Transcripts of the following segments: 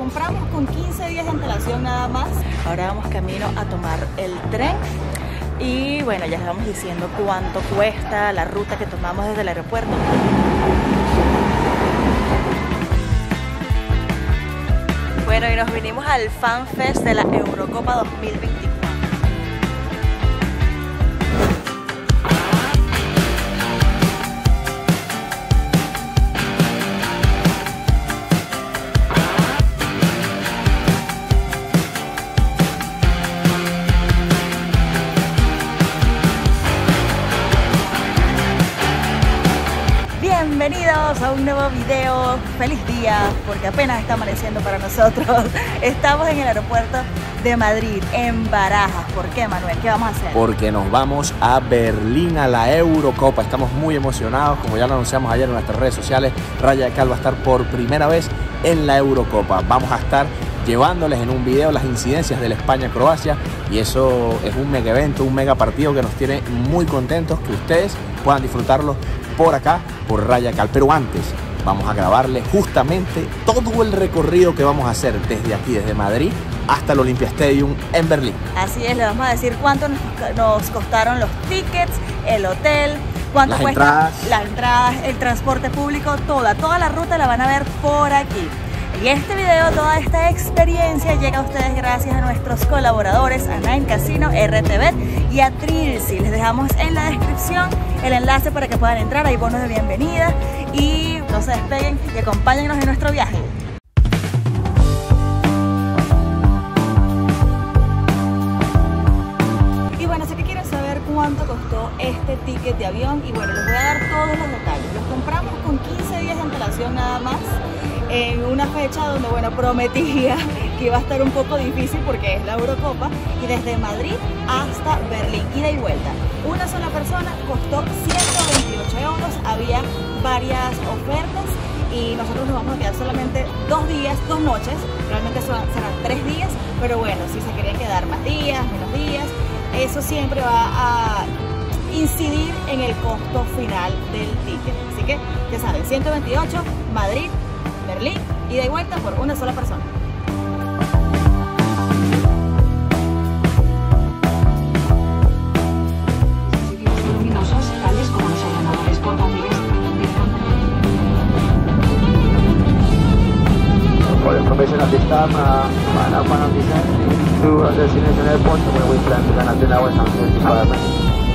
Compramos con 15 días de antelación nada más. Ahora vamos camino a tomar el tren. Y bueno, ya les vamos diciendo cuánto cuesta la ruta que tomamos desde el aeropuerto. Bueno, y nos vinimos al Fan Fest de la Eurocopa 2024. Bienvenidos a un nuevo video. Feliz día, porque apenas está amaneciendo para nosotros. Estamos en el aeropuerto de Madrid, en Barajas. ¿Por qué, Manuel? ¿Qué vamos a hacer? Porque nos vamos a Berlín a la Eurocopa. Estamos muy emocionados, como ya lo anunciamos ayer en nuestras redes sociales. Raya de Cal va a estar por primera vez en la Eurocopa. Vamos a estar llevándoles en un video las incidencias de la España-Croacia, y eso es un mega evento, un mega partido que nos tiene muy contentos que ustedes puedan disfrutarlo por acá, por Raya Cal. Pero antes vamos a grabarles justamente todo el recorrido que vamos a hacer desde aquí, desde Madrid hasta el Olympia Stadium en Berlín. Así es, le vamos a decir cuánto nos costaron los tickets, el hotel, cuánto cuesta las entradas, el transporte público, toda la ruta la van a ver por aquí. Y este video, toda esta experiencia llega a ustedes gracias a nuestros colaboradores, a Nine Casino, RTV y a Trilsi. Les dejamos en la descripción el enlace para que puedan entrar, hay bonos de bienvenida y no se despeguen y acompáñennos en nuestro viaje. Y bueno, sé que quieren saber cuánto costó este ticket de avión y bueno, les voy a dar todos los detalles. Los compramos con 15 días de antelación nada más, en una fecha donde, bueno, prometía que iba a estar un poco difícil porque es la Eurocopa, y desde Madrid hasta Berlín, ida y vuelta. Una sola persona costó 128 euros, había varias ofertas y nosotros nos vamos a quedar solamente 2 días, 2 noches, realmente serán 3 días, pero bueno, si se querían quedar más días, menos días, eso siempre va a incidir en el costo final del ticket. Así que, ya saben, 128, Madrid, Berlín, ida y vuelta por una sola persona. Luminosos, tales como los ordenadores portátiles. For information at this time, now final descent to destination airport where we plan to land at 10 hours and 35 minutes.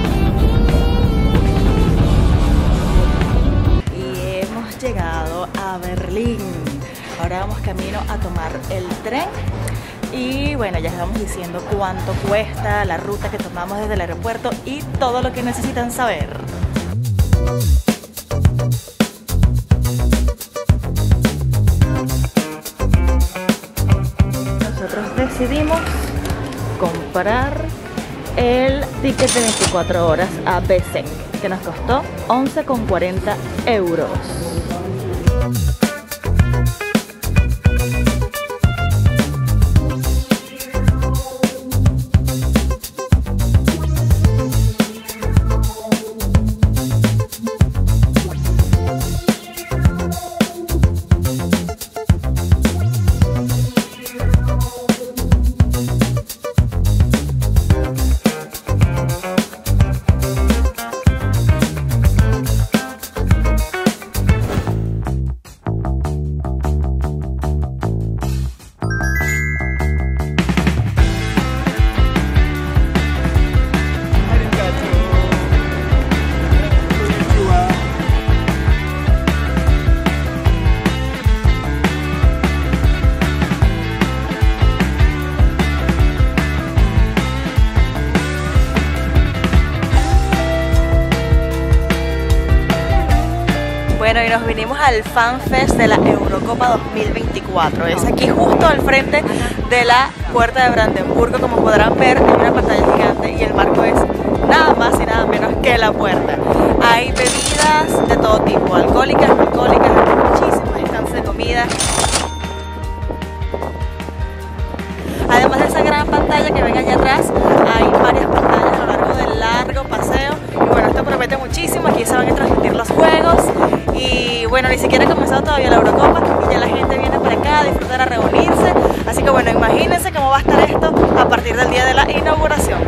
Y hemos llegado a Berlín. Ahora vamos camino a tomar el tren. Y bueno, ya les vamos diciendo cuánto cuesta la ruta que tomamos desde el aeropuerto y todo lo que necesitan saber. Nosotros decidimos comprar el ticket de 24 horas a BC, que nos costó 11,40 euros. Bueno, y nos vinimos al Fan Fest de la Eurocopa 2024. Es aquí justo al frente de la puerta de Brandenburgo. Como podrán ver, hay una pantalla gigante y el marco es nada más y nada menos que la puerta. Hay bebidas de todo tipo, alcohólicas, no alcohólicas, muchísimos stands de comida. Además de esa gran pantalla que ven allá atrás, hay varias pantallas a lo largo del largo paseo. Y bueno, esto promete muchísimo. Aquí se van a transmitir los juegos. Y bueno, ni siquiera ha comenzado todavía la Eurocopa y ya la gente viene para acá a disfrutar, a reunirse Imagínense cómo va a estar esto a partir del día de la inauguración.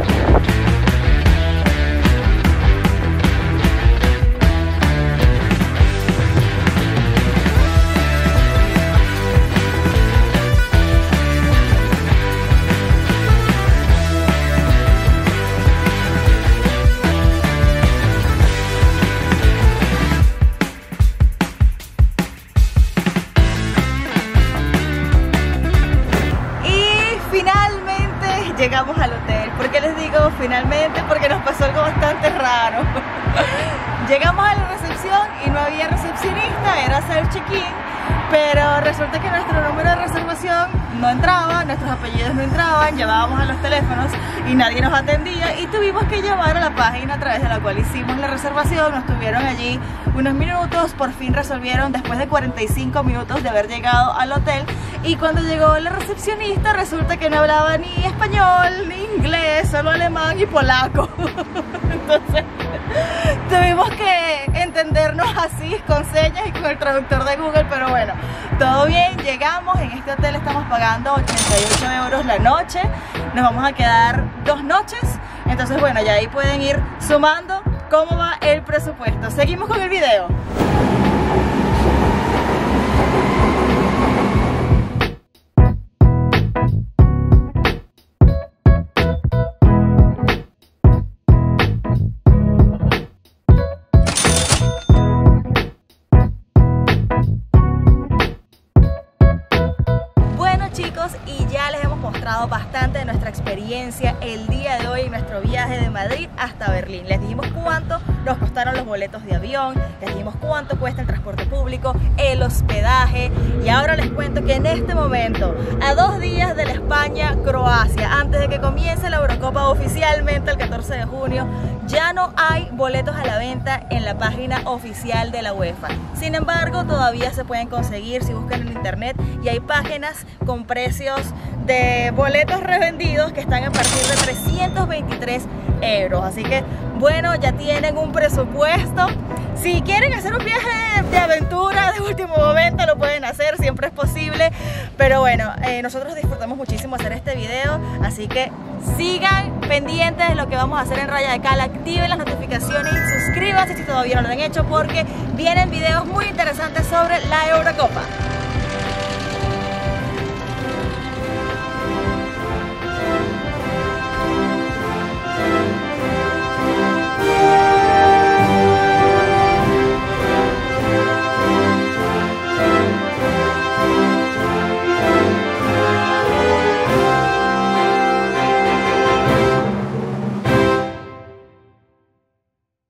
Llegamos al hotel. ¿Por qué les digo finalmente? Porque nos pasó algo bastante raro. Llegamos a la recepción y no había recepcionista, era hacer check-in, pero resulta que nuestro número de reservación no entraba, nuestros apellidos no entraban, llamábamos a los teléfonos y nadie nos atendía y tuvimos que llamar a la página a través de la cual hicimos la reservación. Nos tuvieron allí unos minutos, por fin resolvieron después de 45 minutos de haber llegado al hotel, y cuando llegó la recepcionista resulta que no hablaba ni español, ni inglés, solo alemán y polaco. Entonces tuvimos que entendernos así con señas y con el traductor de Google, pero bueno, todo bien. Llegamos, en este hotel estamos pagando 88 € la noche, nos vamos a quedar 2 noches, entonces bueno, ya ahí pueden ir sumando cómo va el presupuesto. Seguimos con el video. Chicos, y ya les hemos mostrado bastante de nuestra experiencia el día de hoy en nuestro viaje de Madrid hasta Berlín. Les dijimos cuánto nos costaron los boletos de avión, les dijimos cuánto cuesta el transporte público, el hospedaje, y ahora les cuento que en este momento, a 2 días de la España-Croacia, antes de que comience la Eurocopa oficialmente el 14 de junio, ya no hay boletos a la venta en la página oficial de la UEFA. Sin embargo, todavía se pueden conseguir si buscan en internet, y hay páginas con precios de boletos revendidos que están a partir de 323 €. Así que bueno, ya tienen un presupuesto. Si quieren hacer un viaje de aventura de último momento, lo pueden hacer, siempre es posible. Pero bueno, nosotros disfrutamos muchísimo hacer este video, así que sigan pendientes de lo que vamos a hacer en Raya de Cal, activen las notificaciones y suscríbanse si todavía no lo han hecho, porque vienen videos muy interesantes sobre la Eurocopa.